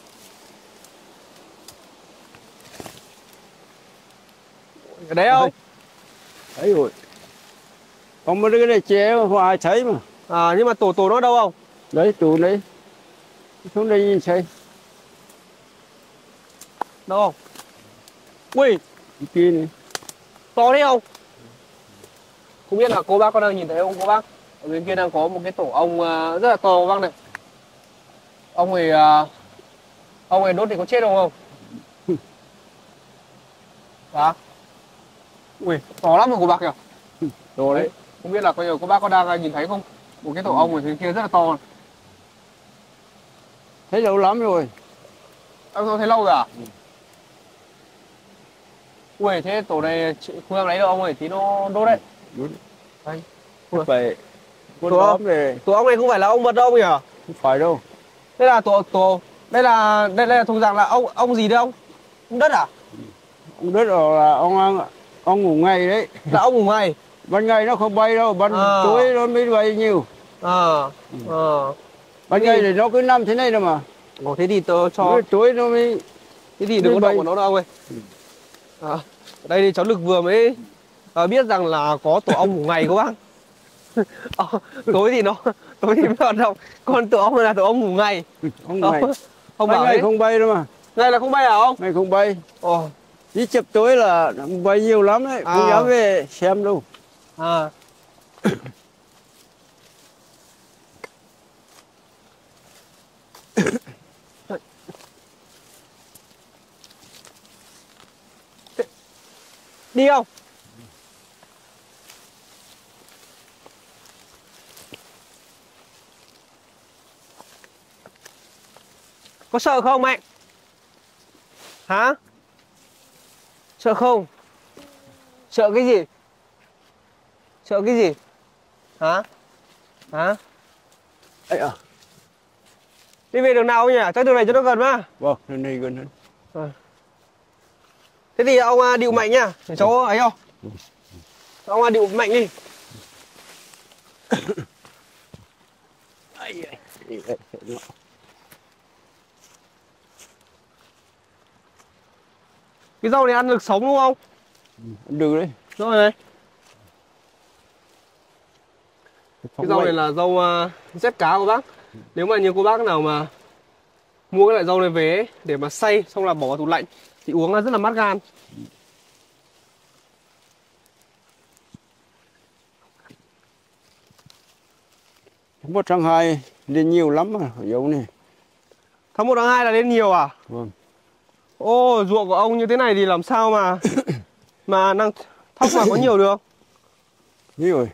[SPEAKER 1] Ở đấy không?
[SPEAKER 3] Thấy rồi. Còn mấy cái này che không ai thấy mà.
[SPEAKER 1] À nhưng mà tổ nó đâu không?
[SPEAKER 3] Đấy, tủ đấy. Xuống đây nhìn xem.
[SPEAKER 1] Đâu không? Ui,
[SPEAKER 3] Kia này.
[SPEAKER 1] to đấy không? Không biết là cô bác có đang nhìn thấy không cô bác? Ở bên kia đang có một cái tổ ong rất là to bác này. Ông ấy đốt thì có chết không? Hả? Ui, to lắm rồi cô bác nhỉ?
[SPEAKER 3] To đấy.
[SPEAKER 1] Không biết là coi cô bác có đang nhìn thấy không? Một cái tổ ong ở phía kia rất là to.
[SPEAKER 3] Thấy lâu lắm rồi.
[SPEAKER 1] Ông thấy lâu rồi à? Ui, thế tổ này không em lấy đâu ông ơi, tí nó đốt đấy.
[SPEAKER 3] Đúng.
[SPEAKER 1] Đây.
[SPEAKER 3] Không phải.
[SPEAKER 1] Tổ ong này không phải là ong mật đâu nhỉ?
[SPEAKER 3] Không phải đâu.
[SPEAKER 1] Đây là đây là thuộc dạng là ong gì đấy ông? Ong đất à?
[SPEAKER 3] Ong đất là ong ngủ ngày đấy.
[SPEAKER 1] Là ong ngủ ngày.
[SPEAKER 3] Ban ngày nó không bay đâu, ban tối nó mới bay nhiều. Ban ngày thì nó cứ nằm thế này đâu mà.
[SPEAKER 1] Ồ thế thì tớ cho
[SPEAKER 3] tối nó mới.
[SPEAKER 1] Thế thì đừng có động vào nó đâu ông ơi. Đây thì cháu Lực vừa mới biết rằng là có tổ ong ngủ ngày các bác. Tối thì mới hoạt động. Còn tổ ong này là tổ ong ngủ ngày.
[SPEAKER 3] Ong ngày.
[SPEAKER 1] Không bảo
[SPEAKER 3] ngày không bay đâu mà.
[SPEAKER 1] Ngày là không bay hả ông?
[SPEAKER 3] Ngày không bay.
[SPEAKER 1] Ồ.
[SPEAKER 3] Đi chụp tối là quay nhiều lắm đấy, không dám về xem đâu.
[SPEAKER 1] À. Đi không? Có sợ không mẹ? Hả? Sợ không? Sợ cái gì? Sợ cái gì? Hả? Hả?
[SPEAKER 3] Ấy à.
[SPEAKER 1] Đi về đường nào nhỉ? Chắc đường này cho nó gần mà.
[SPEAKER 3] Vâng, đường này gần hơn.
[SPEAKER 1] À. Thế thì ông điệu mạnh nhá. Để cháu ấy không? Ông điệu mạnh đi. Cái rau này ăn được sống đúng không?
[SPEAKER 3] Ăn được đấy.
[SPEAKER 1] Rồi này. Cái rau này là rau dép cá của bác. Nếu mà như cô bác nào mà mua cái loại rau này về ấy, để mà xay xong là bỏ vào tủ lạnh thì uống rất là mát gan.
[SPEAKER 3] Tháng 1 tháng 2 lên nhiều lắm mà dấu này.
[SPEAKER 1] Tháng 1 tháng 2 là lên nhiều à?
[SPEAKER 3] Vâng.
[SPEAKER 1] Ô, ruộng của ông như thế này thì làm sao mà năng thóc mà có nhiều được?
[SPEAKER 3] Nhiều rồi.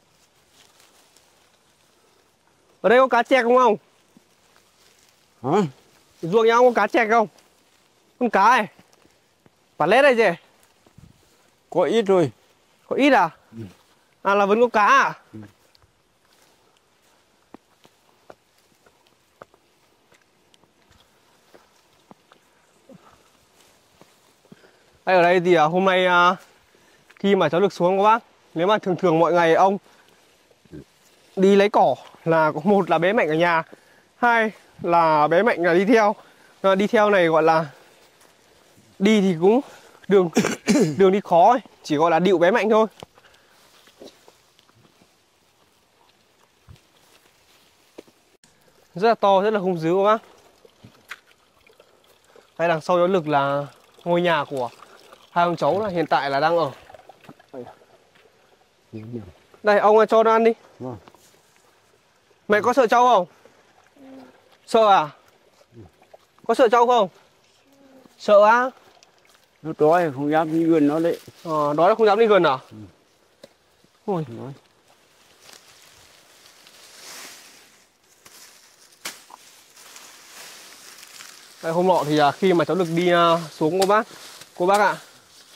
[SPEAKER 1] Ở đây có cá chạch không ông?
[SPEAKER 3] Hả?
[SPEAKER 1] Ruộng nhà ông có cá chạch không? Con cá này. Quả lết này gì?
[SPEAKER 3] Có ít rồi.
[SPEAKER 1] Có ít à? À là vẫn có cá à? Đây, ở đây thì hôm nay khi mà cháu được xuống các bác, nếu mà thường thường mọi ngày ông đi lấy cỏ là có một là bé Mạnh ở nhà, hai là bé Mạnh là đi theo. Đi theo này gọi là đi thì cũng đường đường đi khó ấy, chỉ gọi là điệu bé Mạnh thôi. Rất là to, rất là hung dữ các bác. Đây đằng sau đó lực là ngôi nhà của hai ông cháu là hiện tại là đang ở. Đây ông cho nó ăn đi.
[SPEAKER 3] Vâng.
[SPEAKER 1] Mẹ có sợ trâu không? Sợ à? Có sợ trâu không? Sợ á?
[SPEAKER 3] Nó đói không dám đi gần nó đấy.
[SPEAKER 1] Đói là không dám đi gần à? Ôi. Đây, hôm nọ thì khi mà cháu được đi xuống cô bác ạ,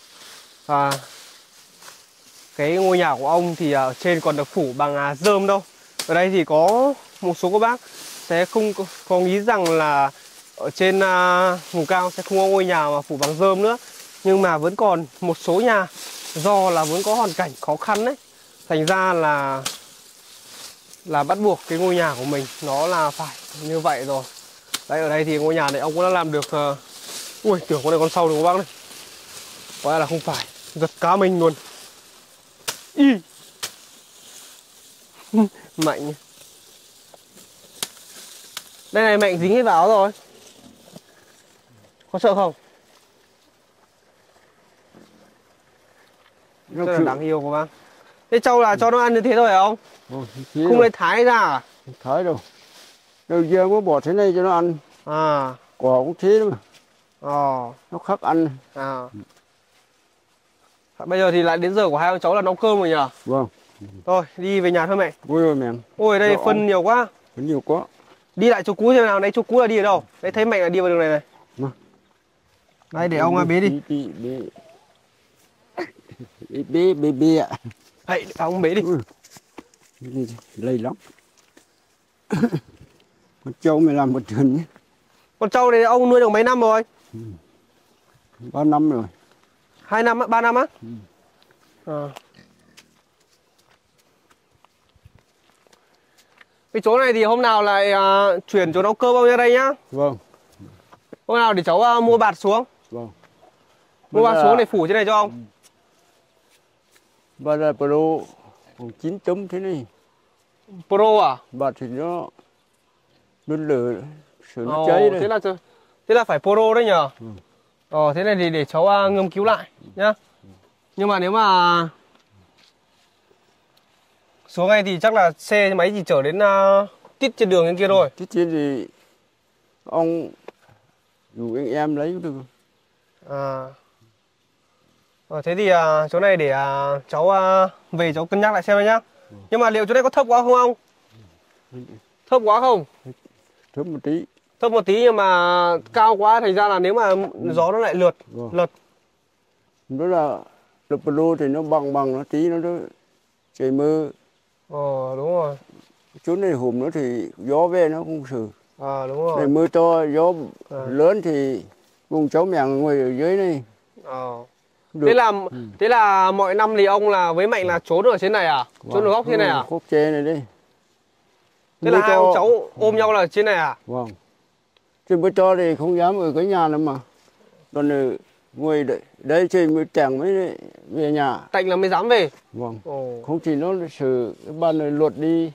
[SPEAKER 1] cái ngôi nhà của ông thì ở trên còn được phủ bằng rơm đâu. Ở đây thì có một số cô bác sẽ không có nghĩ rằng là ở trên vùng cao sẽ không có ngôi nhà mà phủ bằng rơm nữa, nhưng mà vẫn còn một số nhà do là vẫn có hoàn cảnh khó khăn đấy, thành ra là bắt buộc cái ngôi nhà của mình nó là phải như vậy rồi. Đấy, ở đây thì ngôi nhà này ông cũng đã làm được. Ui, tưởng con này con sâu rồi các bác này. Có lẽ là không phải, giật cá mình luôn. Y. Mạnh. Đây này, Mạnh dính hết vào áo rồi. Có sợ không? Rất là đáng yêu các bác. Thế trâu là cho nó ăn như thế thôi hả ông? Không lấy thái ra à?
[SPEAKER 3] Thái đâu. Đầu giờ có bỏ thế này cho nó ăn.
[SPEAKER 1] À.
[SPEAKER 3] Cỏ cũng thế mà.
[SPEAKER 1] Nó
[SPEAKER 3] khác ăn.
[SPEAKER 1] Bây giờ thì lại đến giờ của hai ông cháu là nấu cơm rồi nhỉ?
[SPEAKER 3] Vâng.
[SPEAKER 1] Thôi đi về nhà thôi mẹ.
[SPEAKER 3] Ôi ôi mẹ.
[SPEAKER 1] Ôi đây phân nhiều quá.
[SPEAKER 3] Phân nhiều quá.
[SPEAKER 1] Đi lại chỗ cũ xem nào, đấy chỗ cũ là đi ở đâu? Đấy thấy Mạnh là đi vào đường này này. Đây để ông bế đi.
[SPEAKER 3] Bế ạ.
[SPEAKER 1] Đấy, ông bế đi.
[SPEAKER 3] Lây lắm. Con trâu mày làm một trận nhé.
[SPEAKER 1] Con trâu này ông nuôi được mấy năm rồi?
[SPEAKER 3] 3 năm rồi.
[SPEAKER 1] 2 năm á? 3 năm á? Cái chỗ này thì hôm nào lại chuyển chỗ nấu cơm ông ra đây nhá.
[SPEAKER 3] Vâng.
[SPEAKER 1] Hôm nào để cháu mua bạt xuống.
[SPEAKER 3] Vâng.
[SPEAKER 1] Mua bạt xuống để phủ trên này cho ông.
[SPEAKER 3] Bạt là Pro 9 tấm thế này.
[SPEAKER 1] Pro à?
[SPEAKER 3] Bạt thì nó lửa, sửa nó cháy đây.
[SPEAKER 1] Thế là phải Pro đấy nhờ. Thế này thì để cháu ngâm cứu lại nhá. Nhưng mà nếu mà xuống đây thì chắc là xe máy chỉ chở đến tít trên đường bên kia thôi.
[SPEAKER 3] Tít trên thì ông dù anh em lấy cũng được.
[SPEAKER 1] Thế thì chỗ này để cháu về cháu cân nhắc lại xem đấy nhá. Nhưng mà liệu chỗ này có thấp quá không ông? Thấp quá không?
[SPEAKER 3] Thấp một tí.
[SPEAKER 1] Thấp một tí nhưng mà cao quá thành ra là nếu mà gió nó lại lượt.
[SPEAKER 3] Đó là lụp lô thì nó bằng nó tí nó trời mưa.
[SPEAKER 1] Đúng rồi.
[SPEAKER 3] Chỗ này hùm nữa thì gió về nó không xử.
[SPEAKER 1] Đúng rồi.
[SPEAKER 3] Này mưa to gió lớn thì vùng cháu mẹ ngồi ở dưới này.
[SPEAKER 1] Thế là mọi năm thì ông là với Mạnh là trốn ở trên này à? Trốn ở góc trên này à?
[SPEAKER 3] Góc trên này đi.
[SPEAKER 1] Thế là hai ông cháu ôm nhau là trên này à?
[SPEAKER 3] Vâng. Trên mưa to thì không dám ở cái nhà nữa mà. Còn ngồi đây chơi mưa tràng mới về nhà.
[SPEAKER 1] Tạnh là mới dám về.
[SPEAKER 3] Vâng. Không thì nó xử cái ban này luật đi.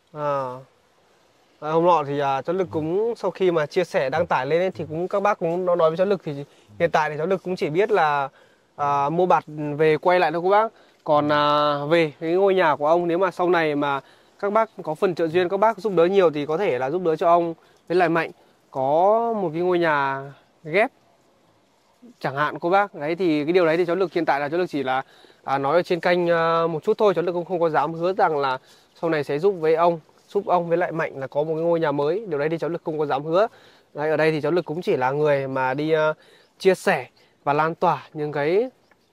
[SPEAKER 1] Hôm nọ thì cháu Lực cũng sau khi mà chia sẻ đăng tải lên ấy, thì cũng các bác cũng nói với cháu Lực thì hiện tại thì cháu Lực cũng chỉ biết là mua bạt về quay lại thôi các bác. Còn về cái ngôi nhà của ông nếu mà sau này mà các bác có phần trợ duyên các bác giúp đỡ nhiều thì có thể là giúp đỡ cho ông với lại Mạnh có một cái ngôi nhà ghép chẳng hạn cô bác. Đấy thì cái điều đấy thì cháu Lực hiện tại là cháu Lực chỉ là nói ở trên kênh một chút thôi, cháu Lực cũng không có dám hứa rằng là sau này sẽ giúp ông với lại Mạnh là có một cái ngôi nhà mới. Điều đấy thì cháu Lực không có dám hứa. Đấy, ở đây thì cháu Lực cũng chỉ là người mà đi chia sẻ và lan tỏa những cái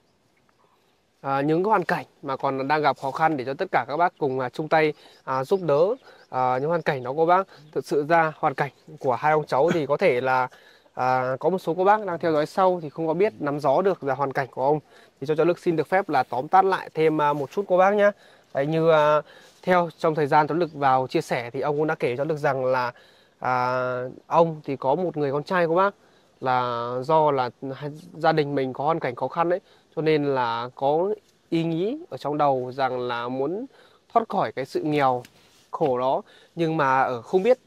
[SPEAKER 1] hoàn cảnh mà còn đang gặp khó khăn để cho tất cả các bác cùng chung tay giúp đỡ những hoàn cảnh đó cô bác. Thực sự ra hoàn cảnh của hai ông cháu thì có thể là có một số cô bác đang theo dõi sau thì không có biết nắm rõ được là hoàn cảnh của ông, thì cho cháu Lực xin được phép là tóm tắt lại thêm một chút cô bác nhé. Đấy, như theo trong thời gian cháu Lực vào chia sẻ thì ông cũng đã kể cho Lực rằng là ông thì có một người con trai cô bác, là do là gia đình mình có hoàn cảnh khó khăn đấy, cho nên là có ý nghĩ ở trong đầu rằng là muốn thoát khỏi cái sự nghèo khổ đó, nhưng mà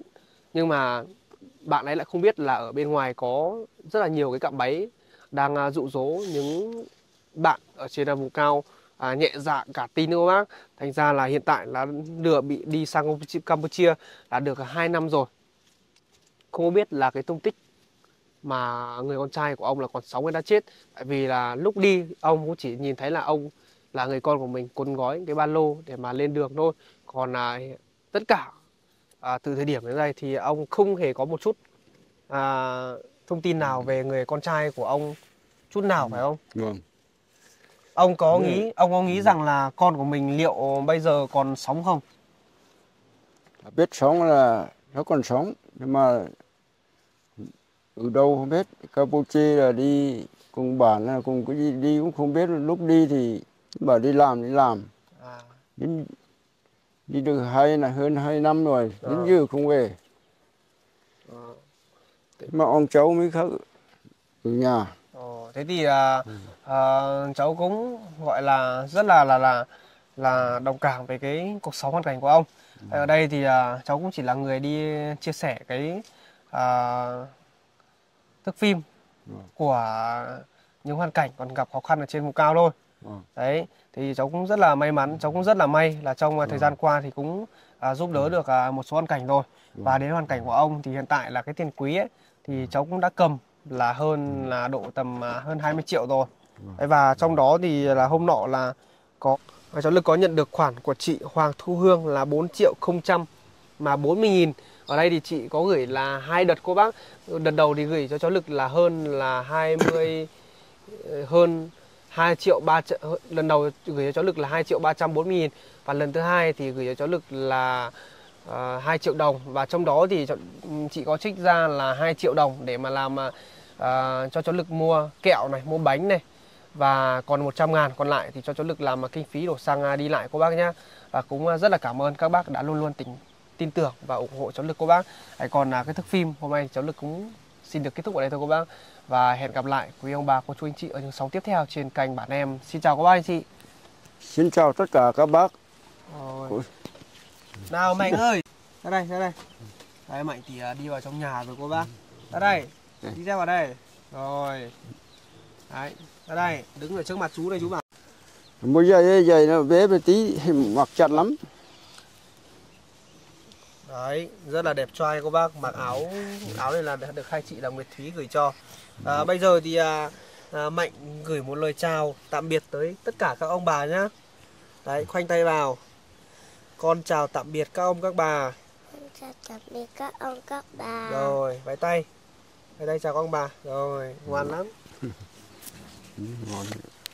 [SPEAKER 1] bạn ấy lại không biết là ở bên ngoài có rất là nhiều cái cạm bẫy đang dụ dỗ những bạn ở trên vùng cao nhẹ dạ cả tin nữa bác. Thành ra là hiện tại là bị đi sang Campuchia đã được 2 năm rồi, không có biết là cái tung tích mà người con trai của ông là còn sống hay đã chết. Tại vì là lúc đi ông cũng chỉ nhìn thấy là ông là người con của mình cuốn gói cái ba lô để mà lên đường thôi. Còn tất cả từ thời điểm đến đây thì ông không hề có một chút thông tin nào về người con trai của ông chút nào, phải không?
[SPEAKER 3] Vâng.
[SPEAKER 1] Ông có nghĩ rằng là con của mình liệu bây giờ còn sống không?
[SPEAKER 3] Biết sống là nó còn sống, nhưng mà ở đâu không biết. Campuchia là đi cùng bản là cùng cái gì đi cũng không biết. Lúc đi thì bảo đi làm đi được hơn 2 năm rồi đến giờ không về. Mà ông cháu mới khác ở nhà.
[SPEAKER 1] Thế thì cháu cũng gọi là rất là đồng cảm với cái cuộc sống hoàn cảnh của ông. Ở đây thì cháu cũng chỉ là người đi chia sẻ cái thước phim của những hoàn cảnh còn gặp khó khăn ở trên vùng cao thôi. Đấy, thì cháu cũng rất là may mắn, cháu cũng rất là may là trong thời gian qua thì cũng giúp đỡ được một số hoàn cảnh rồi. Và đến hoàn cảnh của ông thì hiện tại là cái tiền quý ấy, thì cháu cũng đã cầm là độ tầm hơn 20 triệu rồi. Đấy, và trong đó thì là hôm nọ là cháu Lực có nhận được khoản của chị Hoàng Thu Hương là 4.040.000. Ở đây thì chị có gửi là 2 đợt cô bác. Đợt đầu thì gửi cho cháu Lực là hơn 2 triệu 300, lần đầu gửi cho cháu Lực là 2.340.000 và lần thứ hai thì gửi cho cháu Lực là 2 triệu đồng, và trong đó thì chị có trích ra là 2 triệu đồng để mà làm cho cháu Lực mua kẹo này, mua bánh này, và còn 100.000 còn lại thì cho cháu Lực làm kinh phí đổ xăng đi lại cô bác nhá. Và cũng rất là cảm ơn các bác đã luôn luôn tin tưởng và ủng hộ cháu Lực cô bác. Còn cái thước phim hôm nay cháu Lực cũng xin được kết thúc ở đây thôi cô bác, và hẹn gặp lại quý ông bà cô chú anh chị ở những sóng tiếp theo trên kênh Bản Em. Xin chào các bác anh chị.
[SPEAKER 3] Xin chào tất cả các bác.
[SPEAKER 1] Nào Mạnh ơi, ra đây. Đấy, Mạnh thì đi vào trong nhà rồi cô bác. Ra đây, đi ra vào đây. Rồi. Đấy, ra đây, đứng ở trước mặt chú đây chú bảo.
[SPEAKER 3] Một giày nó bé một tí mặc chặt lắm.
[SPEAKER 1] Đấy, rất là đẹp trai cô bác. Mặc áo này là được hai chị là Nguyệt Thúy gửi cho. Bây giờ thì Mạnh gửi một lời chào tạm biệt tới tất cả các ông bà nhá. Đấy, khoanh tay vào. Con chào tạm biệt các ông các bà.
[SPEAKER 2] Con chào tạm biệt các ông các bà.
[SPEAKER 1] Rồi, vẫy tay. Vẫy tay chào các ông bà. Rồi, ngoan lắm.
[SPEAKER 3] Ngon.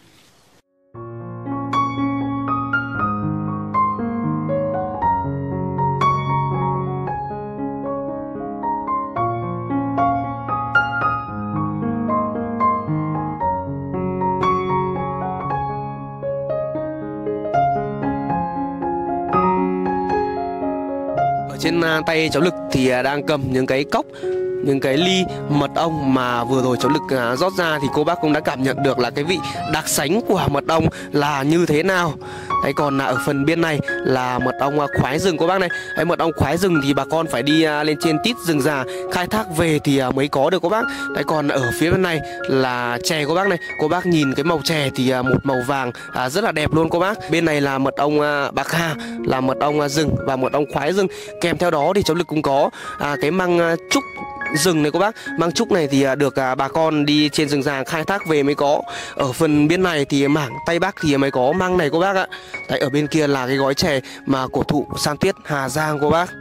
[SPEAKER 1] Trên tay cháu Lực thì đang cầm những cái cốc, những cái ly mật ong mà vừa rồi cháu Lực rót ra, thì cô bác cũng đã cảm nhận được là cái vị đặc sánh của mật ong là như thế nào. Đấy, còn ở phần bên này là mật ong khoái rừng cô bác này. Đấy, mật ong khoái rừng thì bà con phải đi lên trên tít rừng già khai thác về thì mới có được cô bác. Đấy, còn ở phía bên này là chè cô bác này. Cô bác nhìn cái màu chè thì một màu vàng rất là đẹp luôn cô bác. Bên này là mật ong bạc hà, là mật ong rừng và mật ong khoái rừng. Kèm theo đó thì cháu Lực cũng có cái măng trúc rừng này cô bác. Măng trúc này thì được bà con đi trên rừng già khai thác về mới có. Ở phần bên này thì mảng Tây Bắc thì mới có măng này cô bác ạ. Đấy, ở bên kia là cái gói chè mà cổ thụ San Tuyết Hà Giang cô bác.